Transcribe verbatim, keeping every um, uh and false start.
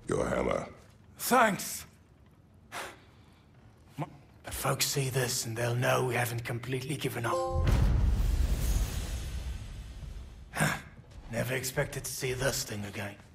Your hammer. Thanks. But folks see this and they'll know we haven't completely given up. Never expected to see this thing again.